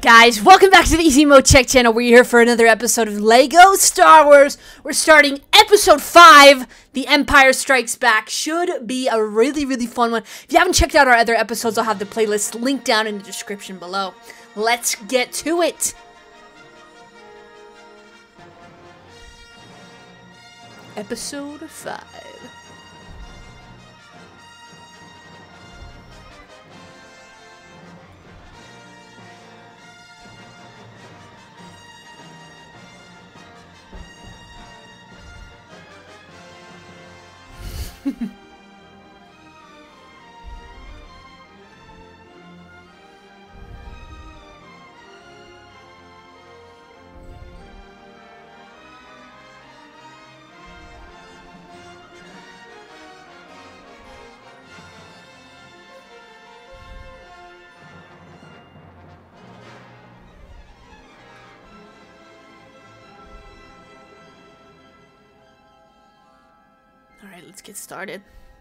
Guys, welcome back to the Easy Mode Check channel. We're here for another episode of LEGO Star Wars. We're starting episode 5, The Empire Strikes Back. Should be a really fun one. If you haven't checked out our other episodes, I'll have the playlist linked down in the description below. Let's get to it. Episode 5. Alright, let's get started.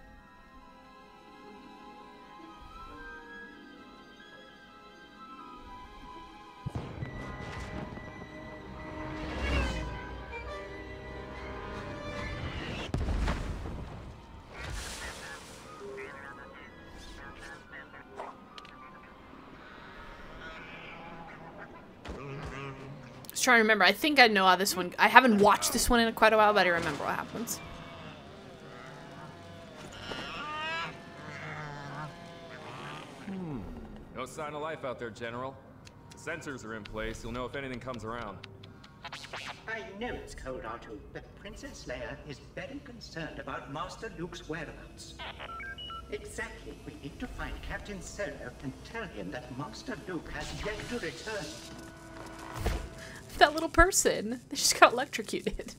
I was trying to remember. I think I know how this one... I haven't watched this one in quite a while, but I remember what happens. No sign of life out there, General. The sensors are in place. You'll know if anything comes around. I know it's cold, R2, but Princess Leia is very concerned about Master Luke's whereabouts. Exactly. We need to find Captain Solo and tell him that Master Luke has yet to return. That little person. They just got electrocuted.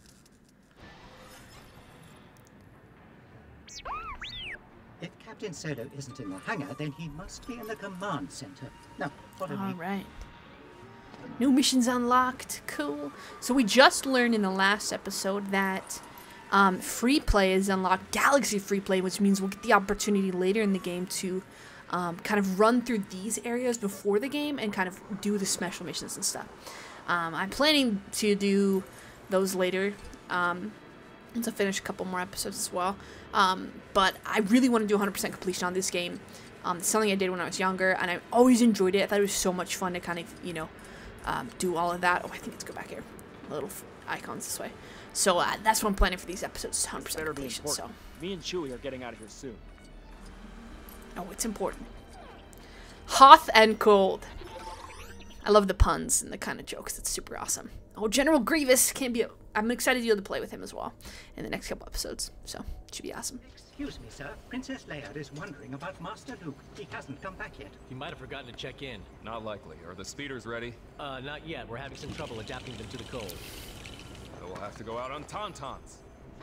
If Captain Solo isn't in the hangar, then he must be in the command center. Now, follow me. Alright. New missions unlocked. Cool. So we just learned in the last episode that free play is unlocked. Galaxy free play, which means we'll get the opportunity later in the game to kind of run through these areas before the game and kind of do the special missions and stuff. I'm planning to do those later. To finish a couple more episodes as well. But I really want to do 100% completion on this game. It's something I did when I was younger, and I always enjoyed it. I thought it was so much fun to kind of, you know, do all of that. Oh, I think it's go back here. Little icons this way. So that's what I'm planning for these episodes, 100% completion. So me and Chewie are getting out of here soon. Oh, it's important. Hot and cold. I love the puns and the kind of jokes. It's super awesome. Oh, General Grievous can't be... I'm excited to be able to play with him as well in the next couple episodes. So, it should be awesome. Excuse me, sir. Princess Leia is wondering about Master Luke. He hasn't come back yet. He might have forgotten to check in. Not likely. Are the speeders ready? Not yet. We're having some trouble adapting them to the cold. So we'll have to go out on Tauntauns.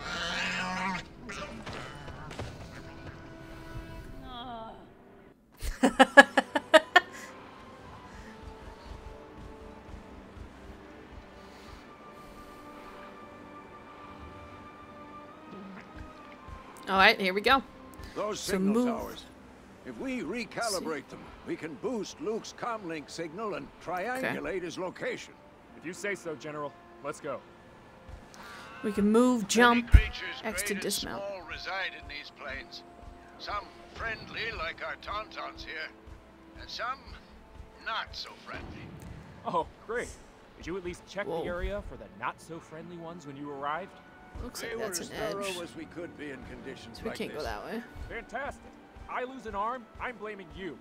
Alright, here we go. Those signal towers. If we recalibrate them, we can boost Luke's comlink signal and triangulate his location. If you say so, General. Let's go. We can move, jump, X to dismount. Small reside in these planes. Some friendly, like our Tauntauns here, and some not so friendly. Oh, great. Did you at least check Whoa. the area for the not-so-friendly ones when you arrived? Looks We like were that's as an thorough edge. as we could be in conditions So we like can't this. go that way. Fantastic. I lose an arm, I'm blaming you.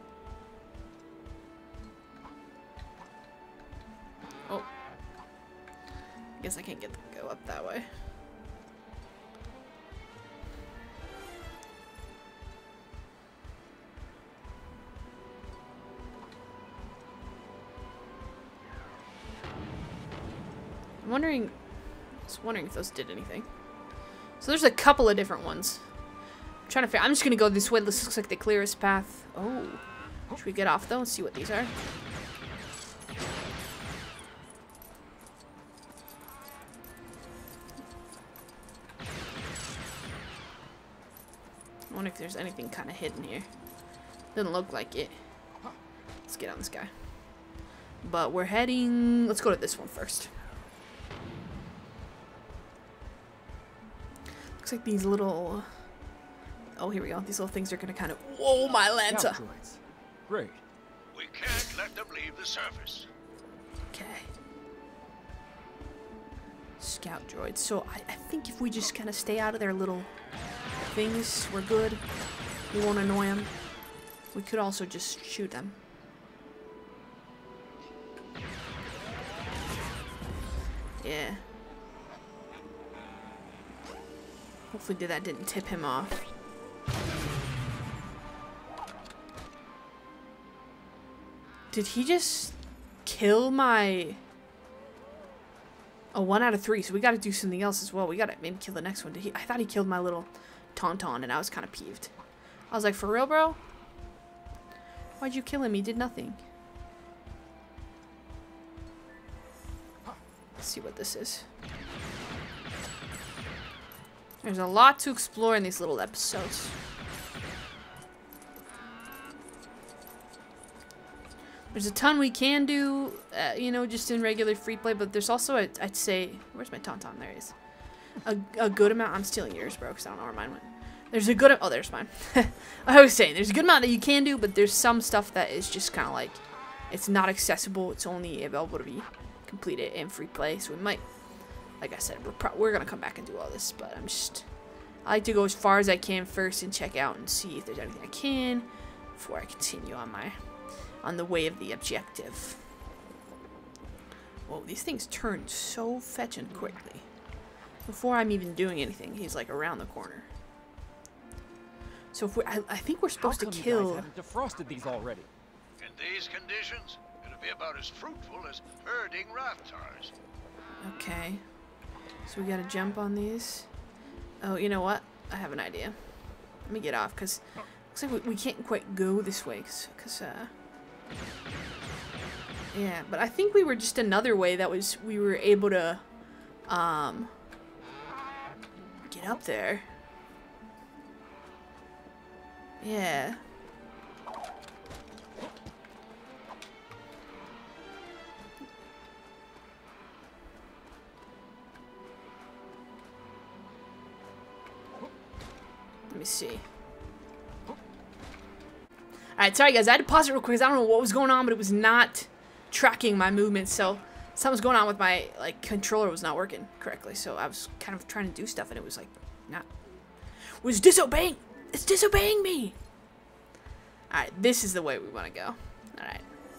Oh. I guess I can't go up that way. I'm wondering... I was wondering if those did anything. So there's a couple of different ones. I'm trying to figure... I'm just gonna go this way. This looks like the clearest path. Oh. Should we get off though and see what these are? I wonder if there's anything kind of hidden here. Doesn't look like it. Let's get on this guy. But we're heading... Let's go to this one first. Looks like these little... Oh, here we go. These little things are going to kind of... Whoa, my Lanta! Scout droids. Great. We can't let them leave the surface. Okay. Scout droids. So I think if we just kind of stay out of their little things, we're good. We won't annoy them. We could also just shoot them. Yeah. Hopefully that didn't tip him off. Did he just kill my... Oh, 1 out of 3. So we gotta do something else as well. We gotta maybe kill the next one. Did he? I thought he killed my little Tauntaun and I was kind of peeved. I was like, for real, bro? Why'd you kill him? He did nothing. Let's see what this is. There's a lot to explore in these little episodes. There's a ton we can do, you know, just in regular free play, but there's also, I'd say, where's my Tauntaun? There he is. A good amount. I'm stealing yours, bro, because I don't know where mine went. There's a good, oh, there's mine. I was saying, there's a good amount that you can do, but there's some stuff that is just kind of like, it's not accessible. It's only available to be completed in free play, so we might, like I said, we're gonna come back and do all this, but I like to go as far as I can first and check out and see if there's anything I can before I continue on the way of the objective. Whoa, these things turn so fetching quickly. Before I'm even doing anything, he's like around the corner. So if I think we're supposed to kill. You guys haven't defrosted these already? In these conditions, it'll be about as fruitful as herding Raftars. Okay. So we gotta jump on these. Oh, you know what? I have an idea. Let me get off, because looks like we can't quite go this way, because yeah, but I think we were just another way that was, we were able to, get up there. Yeah. Let me see. Alright, sorry guys, I had to pause it real quick because I don't know what was going on, but it was not tracking my movements, so something was going on with my, like, controller was not working correctly, so I was kind of trying to do stuff and it was, like, not... It was disobeying! It's disobeying me! Alright, this is the way we want to go. Alright.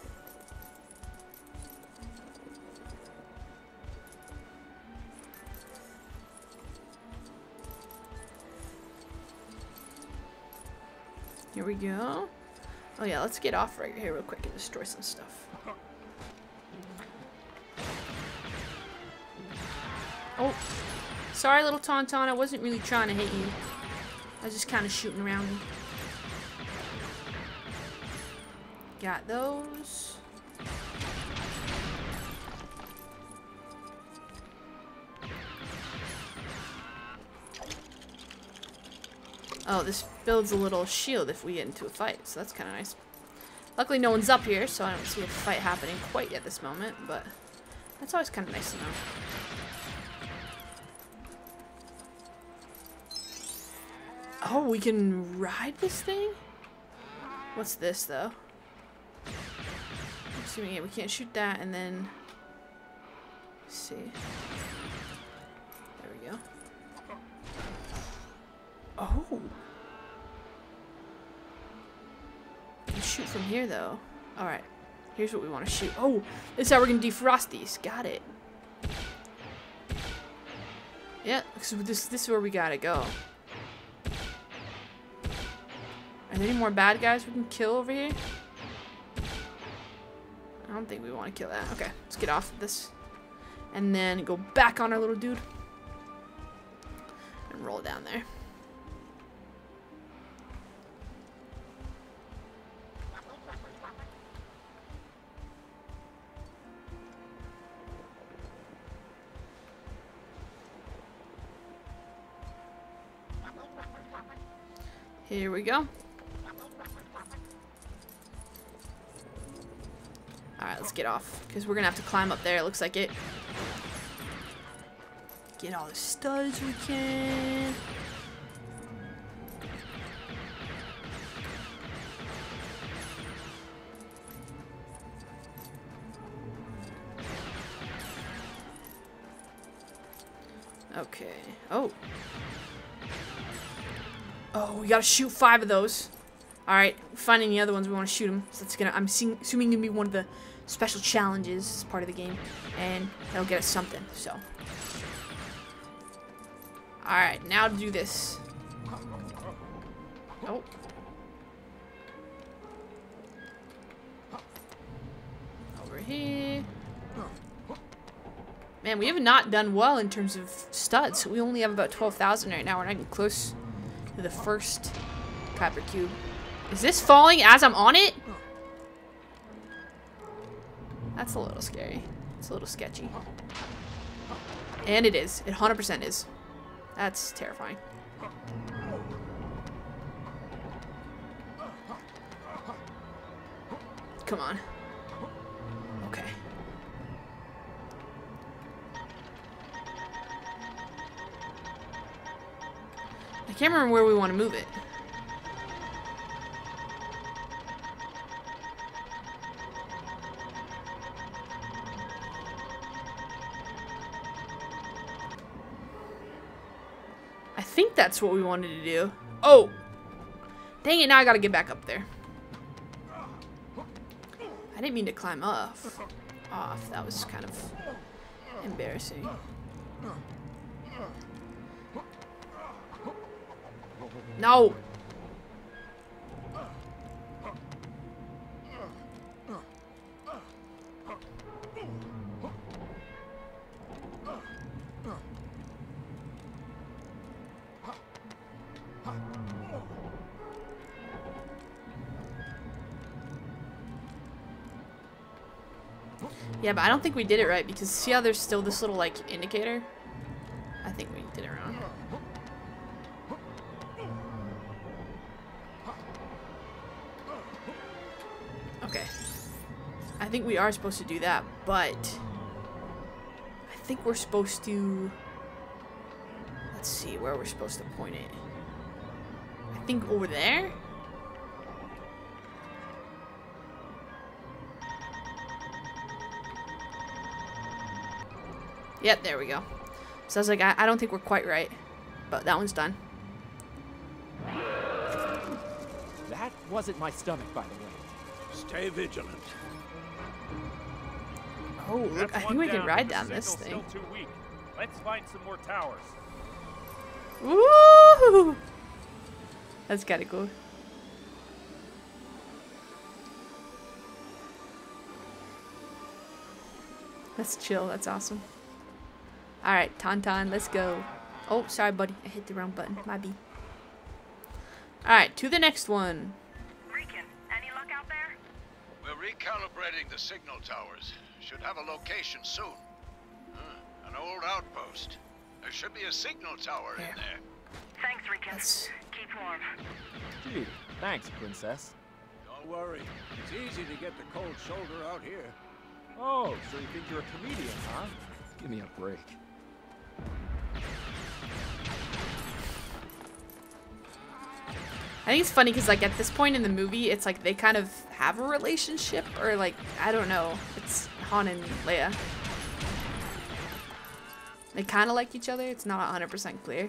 Here we go. Oh yeah, let's get off right here real quick and destroy some stuff. Oh, sorry little Tauntaun, I wasn't really trying to hit you. I was just kind of shooting around you. Got those. Oh, this builds a little shield if we get into a fight, so that's kind of nice. Luckily no one's up here, so I don't see a fight happening quite at this moment, but that's always kind of nice to know. Oh, we can ride this thing? What's this, though? I'm assuming we can't shoot that, and then... Let's see. There we go. Oh! We can shoot from here, though. Alright. Here's what we want to shoot. Oh! This is how we're going to defrost these. Got it. Yeah, so this is where we gotta go. Are there any more bad guys we can kill over here? I don't think we want to kill that. Okay, let's get off of this. And then go back on our little dude. And roll down there. Here we go. Alright, let's get off. Because we're going to have to climb up there. It looks like it. Get all the studs we can. Okay. Oh. Oh, we gotta shoot 5 of those. Alright, finding the other ones, we want to shoot them. So that's gonna, I'm assuming gonna be one of the special challenges as part of the game. And that'll get us something, so. Alright, now to do this. Oh. Over here. Man, we have not done well in terms of studs. We only have about 12,000 right now. We're not even close to the first Kuiper Cube. Is this falling as I'm on it? That's a little scary. It's a little sketchy. And it is. It 100% is. That's terrifying. Come on. Okay. I can't remember where we want to move it. I think that's what we wanted to do. Oh! Dang it, now I gotta get back up there. I didn't mean to climb off. That was kind of embarrassing. No! Yeah, but I don't think we did it right because see how there's still this little, like, indicator? I think we did it wrong. Okay. I think we are supposed to do that, but I think we're supposed to... Let's see where we're supposed to point it. I think over there? Yep, there we go. So I was like, I don't think we're quite right. But that one's done. That wasn't my stomach, by the way. Stay vigilant. Oh, look, I think we can ride down this thing. Still too weak. Let's find some more towers. Woo! That's kinda cool. That's chill, that's awesome. Alright, Tauntaun, let's go. Oh, sorry, buddy. I hit the wrong button. My B. Alright, to the next one. Rican, any luck out there? We're recalibrating the signal towers. Should have a location soon. An old outpost. There should be a signal tower in there. Thanks, Rican. That's... Keep warm. Gee, thanks, Princess. Don't worry. It's easy to get the cold shoulder out here. Oh, so you think you're a comedian, huh? Give me a break. I think it's funny because, like, at this point in the movie, it's like they kind of have a relationship, or, like, I don't know. It's Han and Leia. They kind of like each other. It's not 100% clear.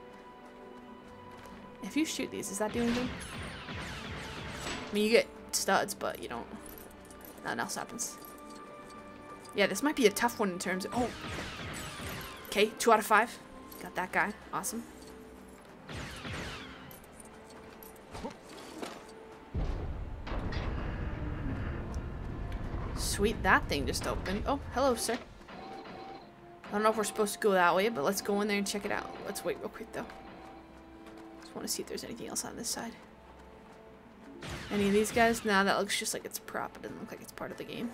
If you shoot these, does that do anything? I mean, you get studs, but you don't. Nothing else happens. Yeah, this might be a tough one in terms of... Oh! Okay, 2 out of 5. Got that guy. Awesome. Sweet, that thing just opened. Oh, hello, sir. I don't know if we're supposed to go that way, but let's go in there and check it out. Let's wait real quick, though. Just want to see if there's anything else on this side. Any of these guys? Nah, that looks just like it's a prop. It doesn't look like it's part of the game.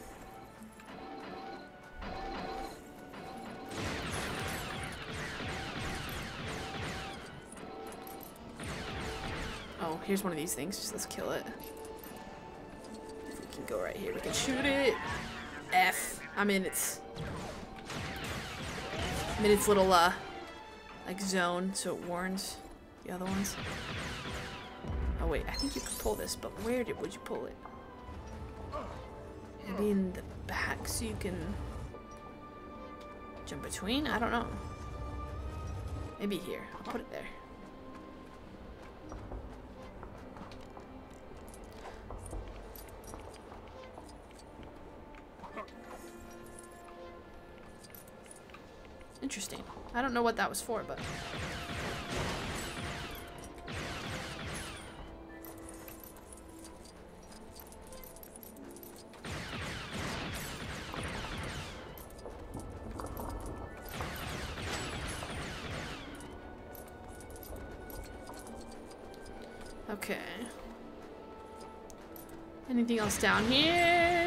Oh, here's one of these things. Just let's kill it. If we can can go right here. We can shoot it. F. I'm in its little like zone, so it warns the other ones. Oh wait, I think you can pull this, but where would you pull it? Maybe in the back so you can jump between? I don't know. Maybe here. I'll put it there. Interesting. I don't know what that was for, but... Okay. Anything else down here?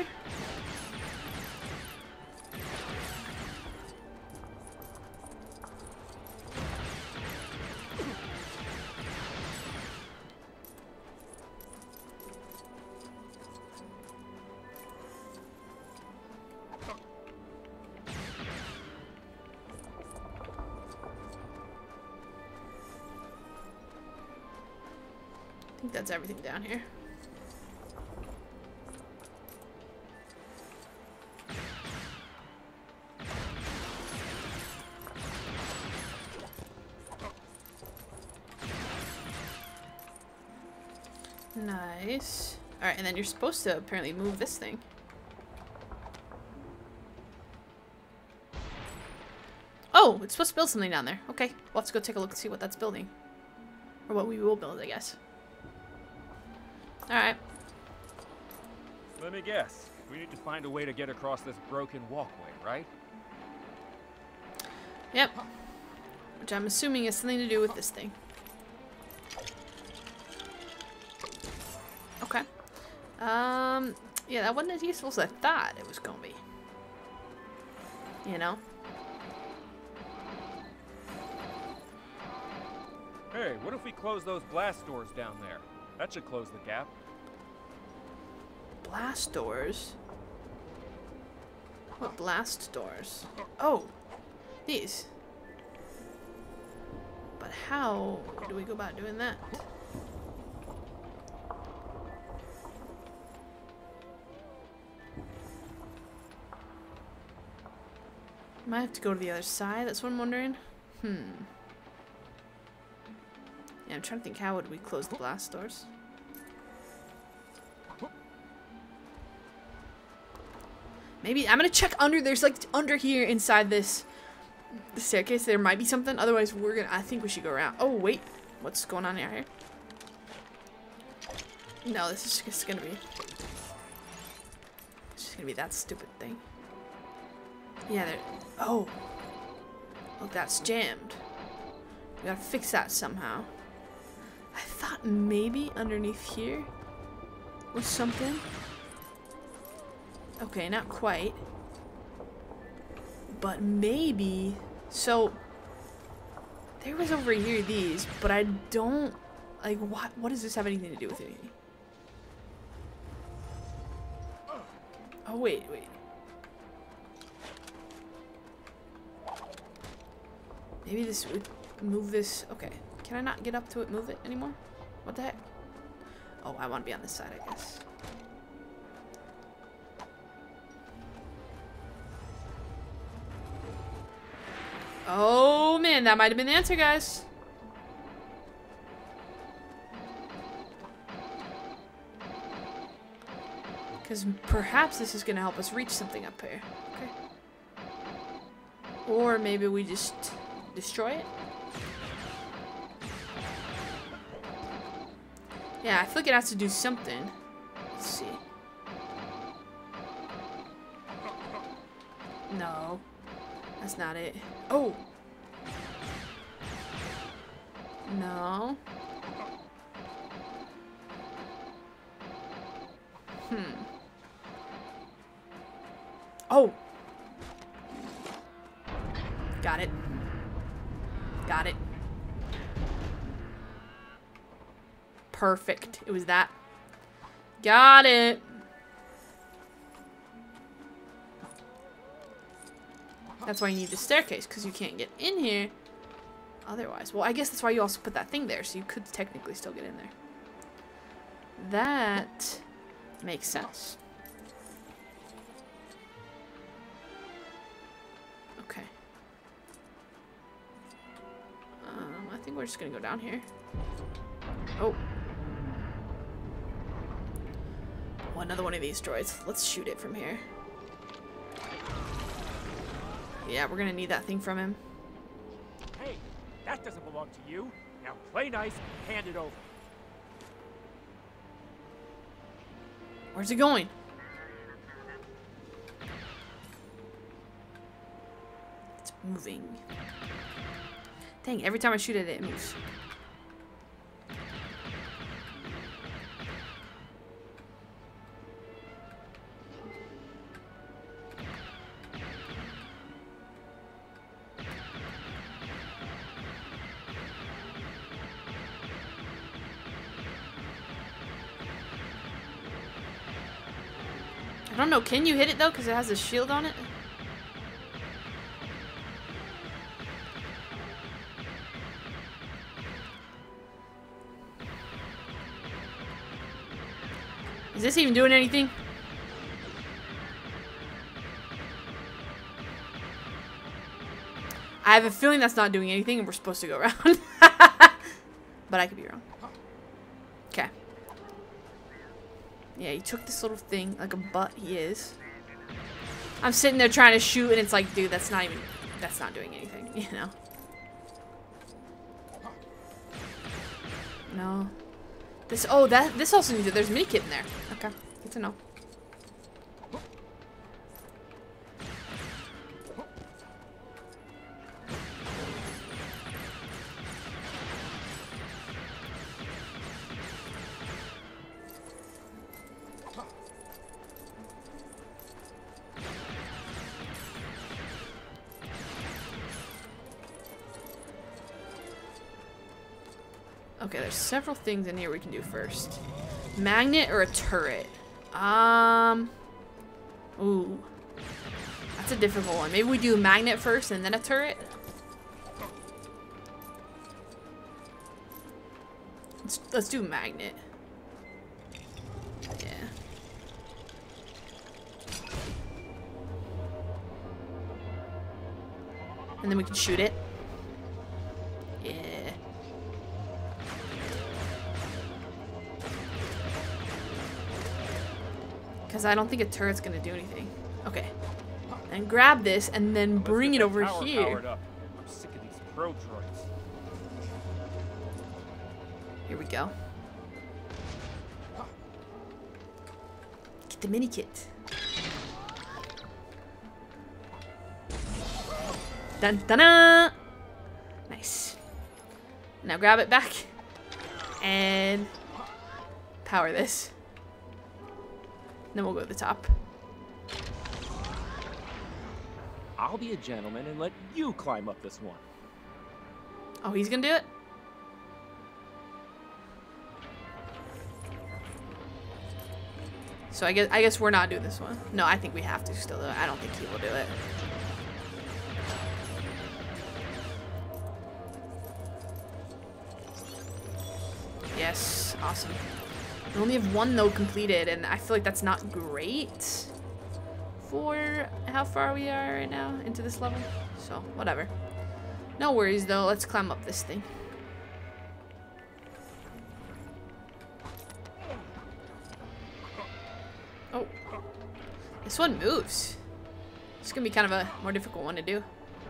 I think that's everything down here. Nice. Alright, and then you're supposed to apparently move this thing. Oh, it's supposed to build something down there. Okay, well, let's go take a look and see what that's building. Or what we will build, I guess. Alright. Let me guess. We need to find a way to get across this broken walkway, right? Yep. Which I'm assuming has something to do with this thing. Okay. Yeah, that wasn't as useful as I thought it was gonna be. You know? Hey, what if we close those blast doors down there? That should close the gap. Blast doors? What blast doors? Oh! These. But how do we go about doing that? Might have to go to the other side, that's what I'm wondering. Yeah, I'm trying to think, how would we close the blast doors? Maybe, I'm gonna check under, there's like under here inside this staircase, there might be something, otherwise I think we should go around. Oh wait, what's going on out here? No, this is just gonna be, it's just gonna be that stupid thing. Yeah, there, oh, look, that's jammed. We gotta fix that somehow. I thought maybe underneath here was something. Okay, not quite. But maybe... So, there was over here these, but I don't... Like, what does this have anything to do with anything? Oh, wait. Maybe this would move this... Okay. Can I not get up to it, move it anymore? What the heck? Oh, I want to be on this side, I guess. Oh, man, that might have been the answer, guys. Because perhaps this is going to help us reach something up here. Okay. Or maybe we just destroy it. Yeah, I feel like it has to do something. Let's see. No. That's not it. Oh! No. Oh! Got it. Got it. Perfect. It was that. Got it. That's why you need the staircase, because you can't get in here otherwise. Well, I guess that's why you also put that thing there, so you could technically still get in there. That makes sense. Okay. I think we're just gonna go down here. Oh. Oh, another one of these droids. Let's shoot it from here. Yeah, we're gonna need that thing from him. Hey, that doesn't belong to you. Now play nice and hand it over. Where's it going? It's moving. Dang, every time I shoot at it, it moves. I don't know, can you hit it though? Because it has a shield on it? Is this even doing anything? I have a feeling that's not doing anything and we're supposed to go around. But I could be wrong. Okay. Yeah, he took this little thing, like a butt he is. I'm sitting there trying to shoot and it's like, dude, that's not doing anything, you know? No. This also needs it. There's a mini kit in there. Okay, good to know. Okay, there's several things in here we can do first. Magnet or a turret? Ooh. That's a difficult one. Maybe we do a magnet first and then a turret? Let's do magnet. Yeah. And then we can shoot it. Yeah. Because I don't think a turret's gonna do anything. Okay. And grab this and then bring it over here. I'm sick of these pro droids. Here we go. Get the mini kit. Dun dun dun! Nice. Now grab it back and power this. Then we'll go to the top. I'll be a gentleman and let you climb up this one. Oh, he's gonna do it? So I guess we're not doing this one. No, I think we have to still do it. I don't think he will do it. Yes, awesome. We only have one though completed, and I feel like that's not great for how far we are right now into this level. So, whatever. No worries though, let's climb up this thing. Oh. This one moves. It's gonna be kind of a more difficult one to do.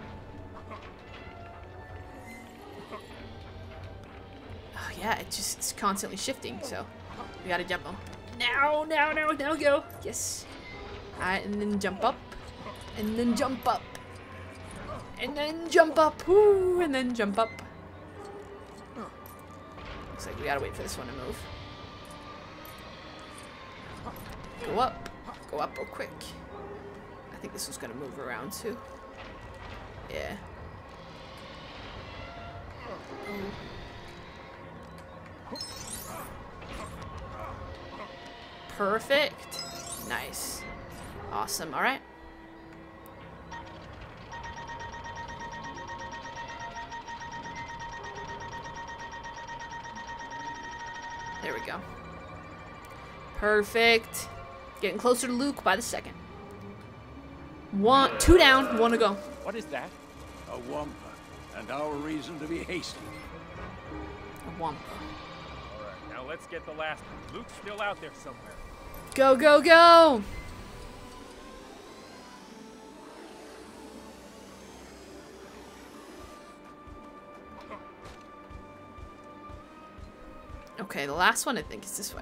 Oh yeah, it's constantly shifting, so we gotta jump. Oh. Now go. Yes. Alright, and then jump up. And then jump up. And then jump up. Woo! And then jump up. Looks like we gotta wait for this one to move. Go up. Go up real quick. I think this one's gonna move around too. Yeah. Oh. Perfect. Nice. Awesome. All right. There we go. Perfect. Getting closer to Luke by the second. 2 down, 1 to go. What is that? A Wampa, and our reason to be hasty. A Wampa. Alright, now let's get the last one. Luke's still out there somewhere. Go, go, go! Okay, the last one I think is this way.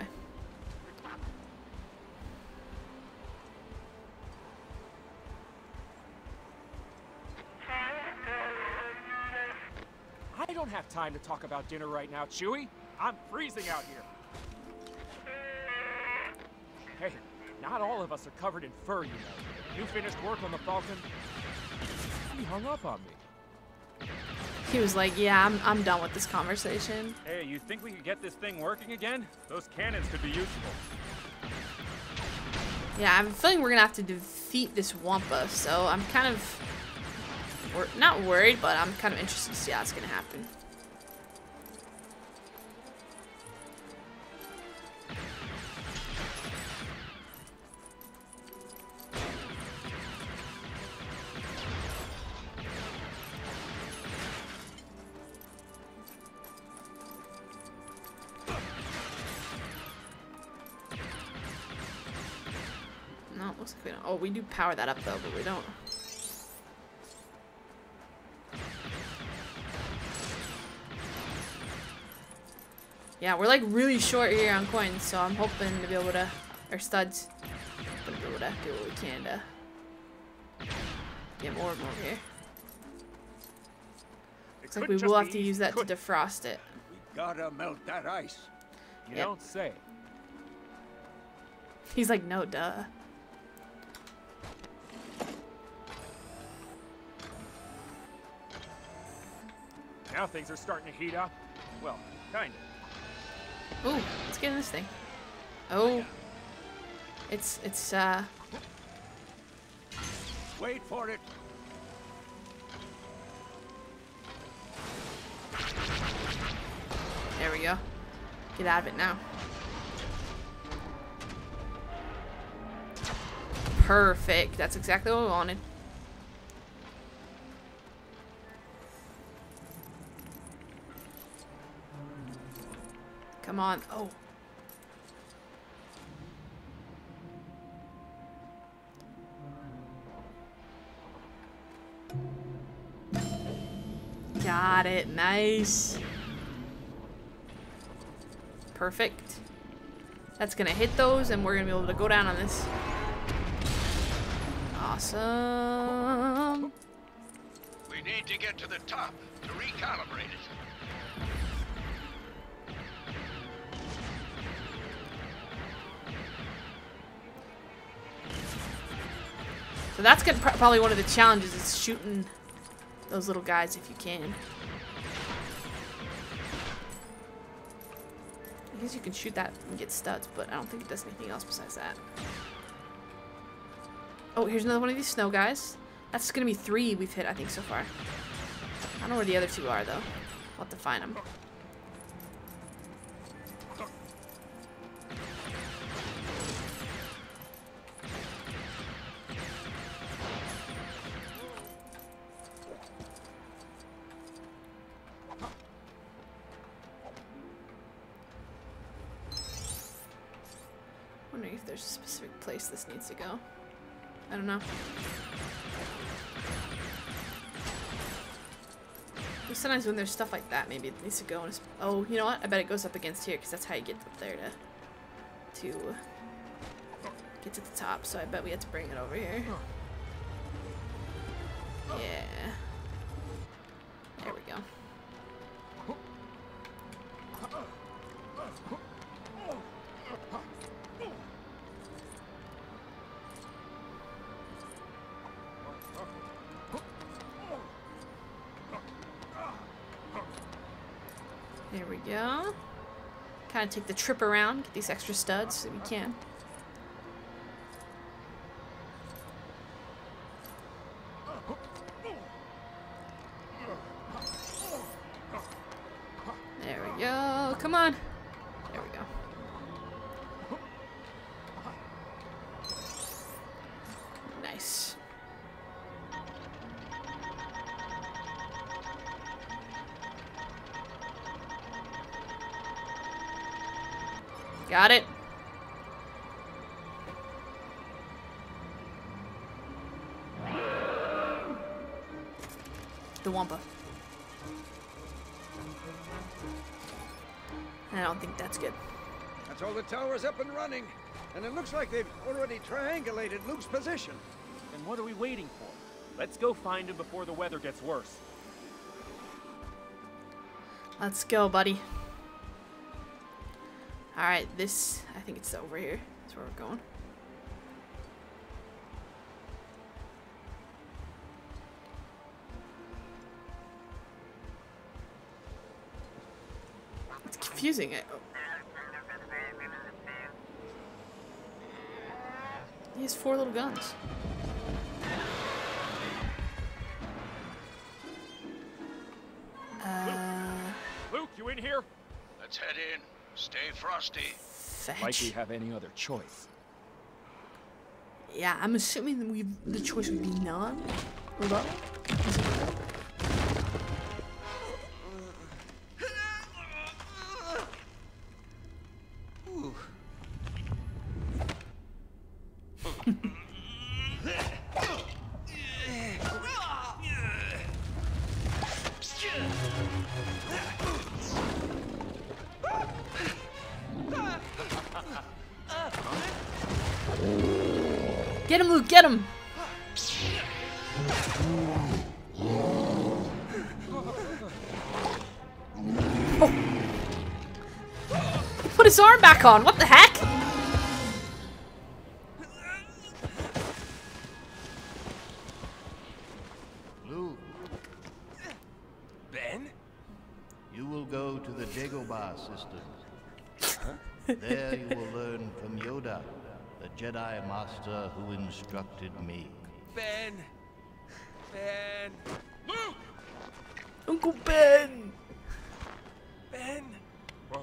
I don't have time to talk about dinner right now, Chewie. I'm freezing out here. Hey, not all of us are covered in fur, you know. You finished work on the Falcon? He hung up on me. He was like, yeah, I'm done with this conversation. Hey, you think we could get this thing working again? Those cannons could be useful. Yeah, I have a feeling we're gonna have to defeat this Wampa, so I'm kind of... not worried, but I'm kind of interested to see how it's gonna happen. No, it looks like we don't. Oh, we do power that up though, but we don't. Yeah, we're like really short here on coins, so I'm hoping to be able to, or studs, to be able to do what we can to get more and more here. Looks like we will have to use that to defrost it. We gotta melt that ice. You don't say. He's like, no, duh. Now things are starting to heat up. Well, kinda. Ooh, let's get in this thing. Oh. It's Wait for it. there we go. Get out of it now. Perfect. That's exactly what we wanted. Come on. Oh. Got it. Nice. Perfect. That's gonna hit those, and we're gonna be able to go down on this. Awesome. We need to get to the top to recalibrate it. So that's gonna probably one of the challenges is shooting those little guys if you can. I guess you can shoot that and get studs, but I don't think it does anything else besides that. Oh, here's another one of these snow guys. That's gonna be 3 we've hit, I think, so far. I don't know where the other 2 are, though. We'll have to find them. Wondering if there's a specific place this needs to go. I don't know. But sometimes when there's stuff like that, maybe it needs to go in a oh, you know what? I bet it goes up against here, because that's how you get up there to get to the top. So I bet we have to bring it over here. Yeah. There we go. There we go. Kind of take the trip around, get these extra studs so we can. There we go. Come on. There we go. Got it. The Wampa. I don't think that's good. That's all the towers up and running. And it looks like they've already triangulated Luke's position. And what are we waiting for? Let's go find him before the weather gets worse. Let's go, buddy. Alright, this... I think it's over here. That's where we're going. It's confusing. He has 4 little guns. Luke, you in here? Let's head in. Stay frosty. Fetch. Like we have any other choice. Yeah, I'm assuming that the choice would be none. Low? Get him, Luke, get him! Oh. He put his arm back on, what the heck? Luke. Ben? You will go to the Dagobah system. There you will learn from Yoda, the Jedi Master who instructed me. Ben! Ben! Luke! Uncle Ben! Ben! Whoa.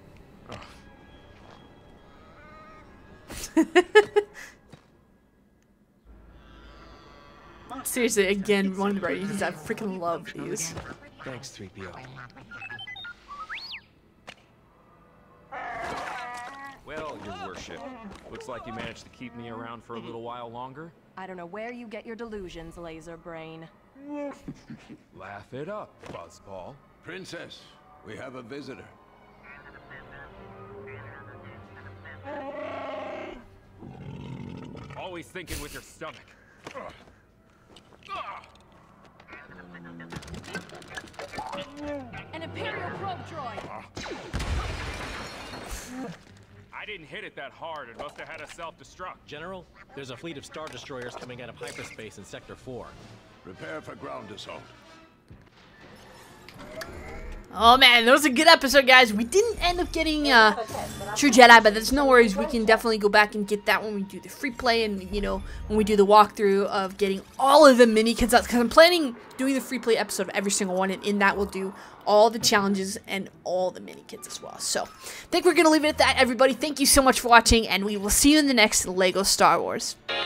Seriously, again, one of the reasons I freaking love these. Thanks, 3PO. Well, your worship. Looks like you managed to keep me around for a little while longer. I don't know where you get your delusions, laser brain. Laugh it up, Buzzball. Princess, we have a visitor. Always thinking with your stomach. An Imperial probe droid! I didn't hit it that hard. It must have had a self-destruct. General, there's a fleet of Star Destroyers coming out of hyperspace in Sector 4. Prepare for ground assault. Oh man, that was a good episode, guys. We didn't end up getting True Jedi, but that's no worries. We can definitely go back and get that when we do the free play and, you know, when we do the walkthrough of getting all of the mini kits out. Because I'm planning doing the free play episode of every single one, and in that we'll do all the challenges and all the mini kits as well. So, I think we're going to leave it at that, everybody. Thank you so much for watching, and we will see you in the next LEGO Star Wars.